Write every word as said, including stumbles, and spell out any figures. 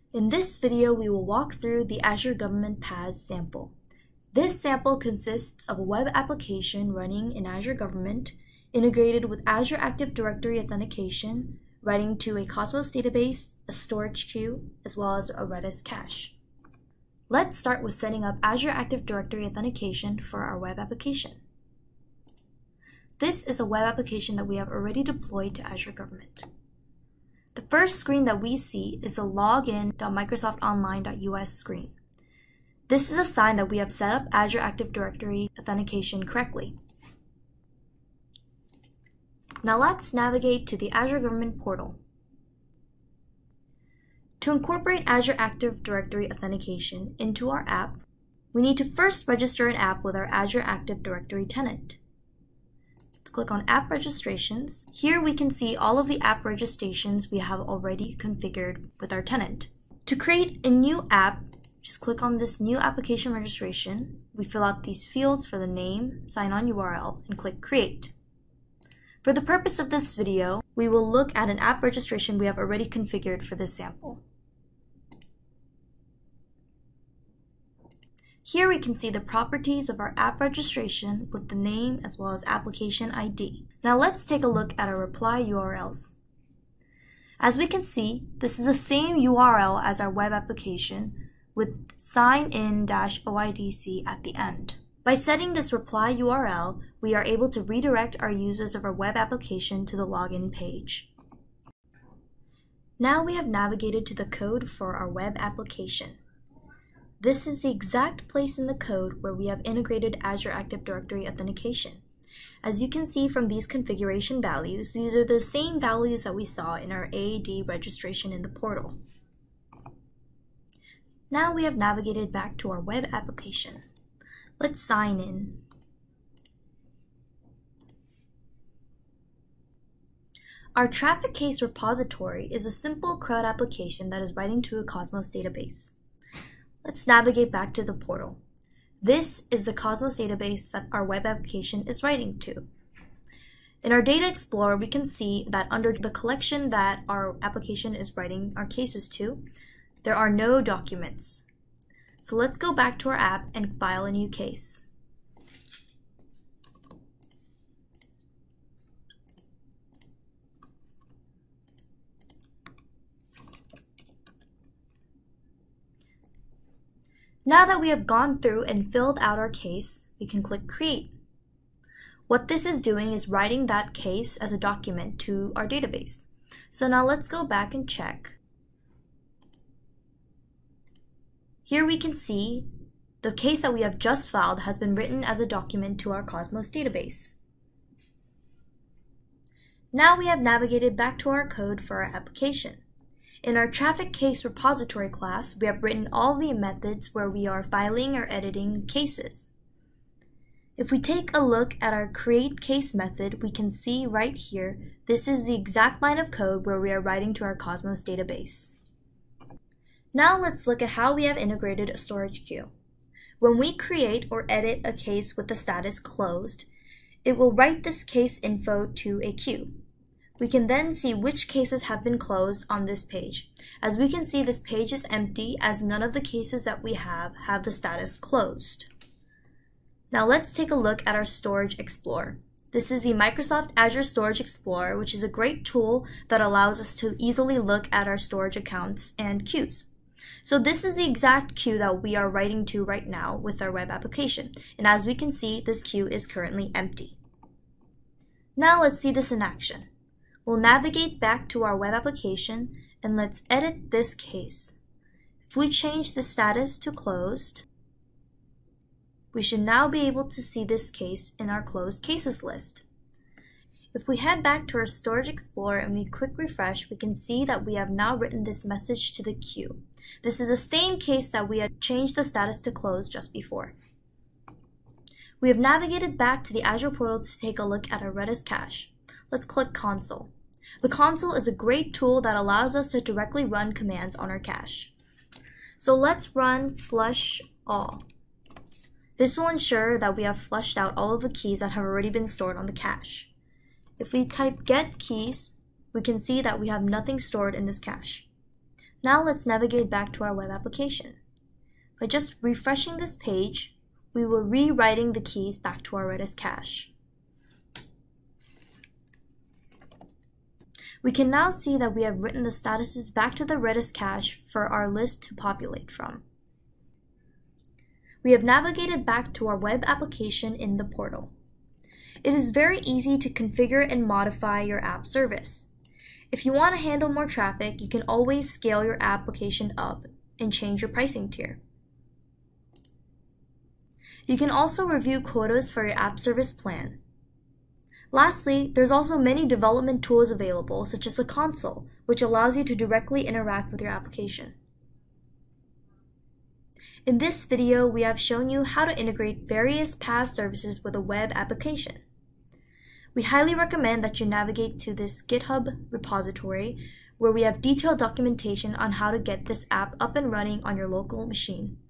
In this video, we will walk through the Azure Government PaaS sample. This sample consists of a web application running in Azure Government, integrated with Azure Active Directory authentication, writing to a Cosmos database, a storage queue, as well as a Redis Cache. Let's start with setting up Azure Active Directory authentication for our web application. This is a web application that we have already deployed to Azure Government. The first screen that we see is the login dot microsoft online dot U S screen. This is a sign that we have set up Azure Active Directory authentication correctly. Now let's navigate to the Azure Government portal. To incorporate Azure Active Directory authentication into our app, we need to first register an app with our Azure Active Directory tenant. Let's click on App Registrations. Here we can see all of the app registrations we have already configured with our tenant. To create a new app, just click on this New Application Registration. We fill out these fields for the name, sign-on U R L, and click Create. For the purpose of this video, we will look at an app registration we have already configured for this sample. Here we can see the properties of our app registration with the name as well as application I D. Now let's take a look at our reply U R Ls. As we can see, this is the same U R L as our web application with sign-in dash O I D C at the end. By setting this reply U R L, we are able to redirect our users of our web application to the login page. Now we have navigated to the code for our web application. This is the exact place in the code where we have integrated Azure Active Directory authentication. As you can see from these configuration values, these are the same values that we saw in our A A D registration in the portal. Now we have navigated back to our web application. Let's sign in. Our traffic case repository is a simple CRUD application that is writing to a Cosmos database. Let's navigate back to the portal. This is the Cosmos database that our web application is writing to. In our Data Explorer, we can see that under the collection that our application is writing our cases to, there are no documents. So let's go back to our app and file a new case. Now that we have gone through and filled out our case, we can click Create. What this is doing is writing that case as a document to our database. So now let's go back and check. Here we can see the case that we have just filed has been written as a document to our Cosmos database. Now we have navigated back to our code for our application. In our traffic case repository class, we have written all the methods where we are filing or editing cases. If we take a look at our create case method, we can see right here, this is the exact line of code where we are writing to our Cosmos database. Now let's look at how we have integrated a storage queue. When we create or edit a case with the status closed, it will write this case info to a queue. We can then see which cases have been closed on this page. As we can see, this page is empty as none of the cases that we have have the status closed. Now let's take a look at our Storage Explorer. This is the Microsoft Azure Storage Explorer, which is a great tool that allows us to easily look at our storage accounts and queues. So this is the exact queue that we are writing to right now with our web application. And as we can see, this queue is currently empty. Now let's see this in action. We'll navigate back to our web application and let's edit this case. If we change the status to closed, we should now be able to see this case in our closed cases list. If we head back to our Storage Explorer and we quick refresh, we can see that we have now written this message to the queue. This is the same case that we had changed the status to closed just before. We have navigated back to the Azure portal to take a look at our Redis Cache. Let's click Console. The console is a great tool that allows us to directly run commands on our cache. So let's run flush all. This will ensure that we have flushed out all of the keys that have already been stored on the cache. If we type get keys, we can see that we have nothing stored in this cache. Now let's navigate back to our web application. By just refreshing this page, we will be rewriting the keys back to our Redis cache. We can now see that we have written the statuses back to the Redis cache for our list to populate from. We have navigated back to our web application in the portal. It is very easy to configure and modify your app service. If you want to handle more traffic, you can always scale your application up and change your pricing tier. You can also review quotas for your app service plan. Lastly, there's also many development tools available, such as the console, which allows you to directly interact with your application. In this video, we have shown you how to integrate various PaaS services with a web application. We highly recommend that you navigate to this GitHub repository, where we have detailed documentation on how to get this app up and running on your local machine.